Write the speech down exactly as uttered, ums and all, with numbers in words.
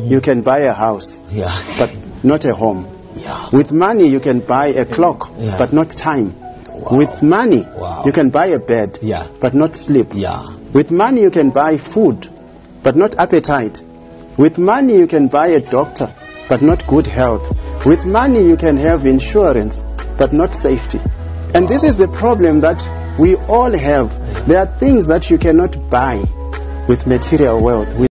you can buy a house, Yeah. but not a home. Yeah. With money, you can buy a clock, Yeah. but not time. Wow. With money, Wow. you can buy a bed, Yeah. but not sleep. Yeah. With money, you can buy food, but not appetite. With money, you can buy a doctor, but not good health. With money, you can have insurance, but not safety. And this is the problem that we all have. There are things that you cannot buy with material wealth. With